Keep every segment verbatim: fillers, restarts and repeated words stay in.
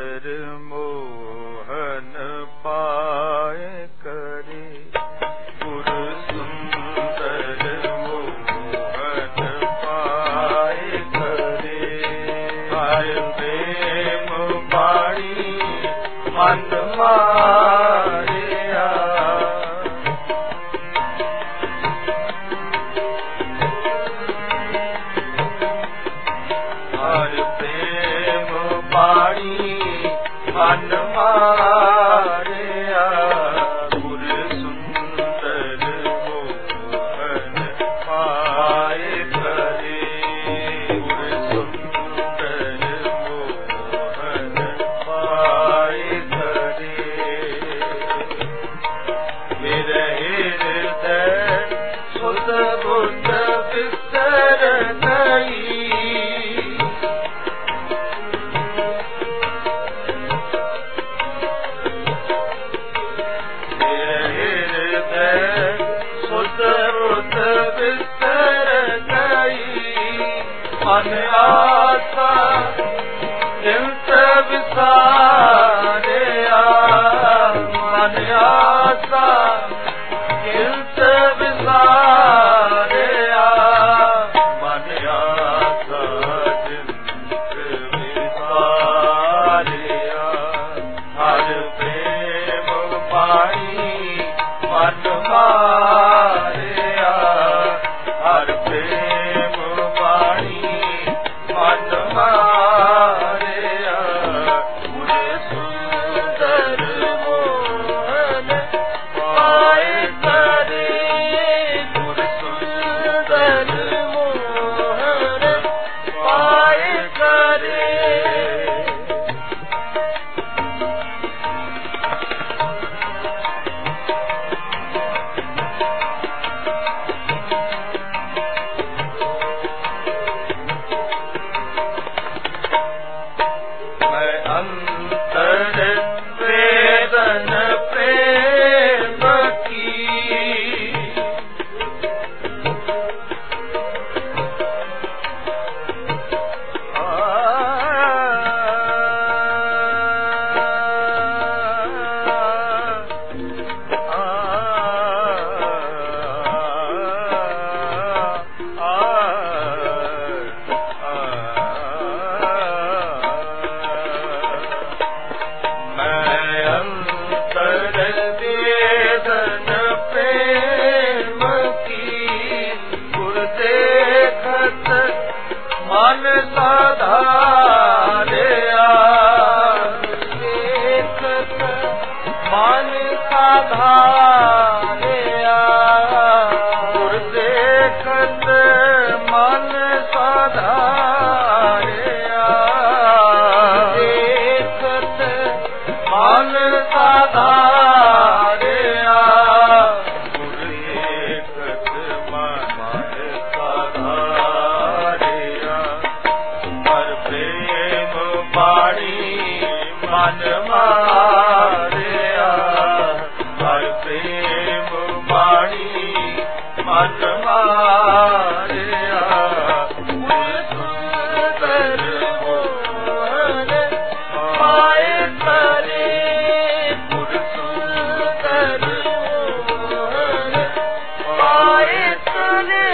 सुंदर मोहन पाए करे, गुर सुंदर मोहन पाए करे। हाय प्रेम बाणी मन मारिया, हाय प्रेम बाणी मन मारिया, गुर सुंदर मोहन पाए करे, गुर सुंदर मोहन पाए करे। मेरे हृदय सुत बुद्ध बिस्तर नहीं, मन आसा चिंत विसारिया, मन आसा चिंत विसारिया, मन आसा चिंत विसारिया। हर प्रेम पाणी मन मारिया, हर प्रेम पाणी मन मारिया, गुर सुंदर मोहन पाए करे, गुर सुंदर मोहन पाए करे। अंतर वेदन प्रेम की, आ, आ, आ, वेदन प्रेम की, गुर देखत मन साधारिया, देखत मन साधारिया, गुर देखत मन साधारिया, देखत मन साधारिया, गुर देखत मन साधारिया। हर प्रेम बाणी मन मारिया, हर प्रेम बाणी मन मारिया, गुर सुंदर मोहन पाए करे, गुर सुंदर मोहन पाए करे।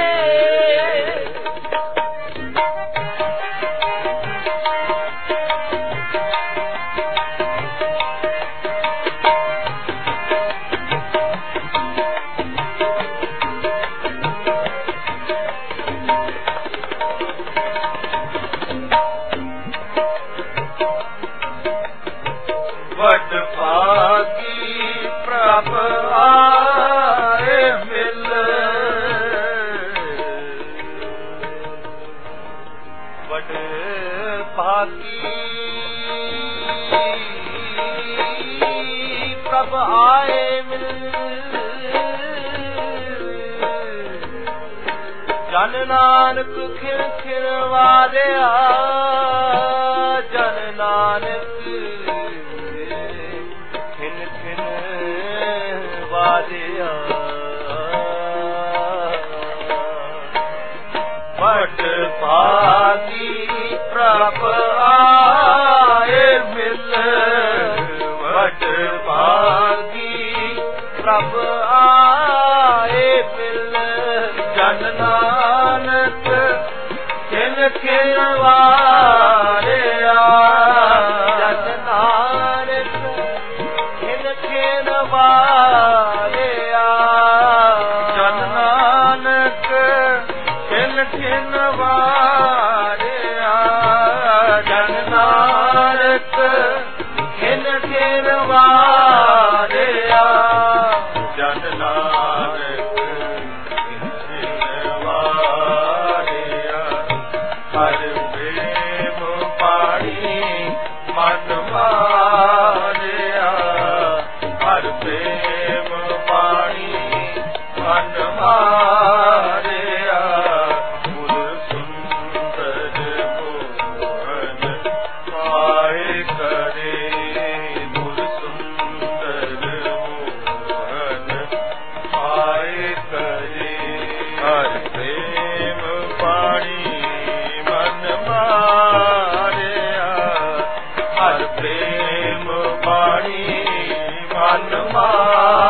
वट पागी प्रभ आए मिल, वट पागी प्रभ आए मिल, जन नानक खिल खिल वारिया, जन नानक खिल खिल वारिया। वट पागी प्रभ आए मिल, खिन वारिया जन नानक खिन वारिया हर प्रेम पाणी मन मारिया हर प्रेम पाणी मन मारिया गुर सुंदर मोहन पाए करे गुर सुंदर मोहन पाए करे हर प्रेम पाणी मन मारिया हर प्रेम पाणी मन मारिया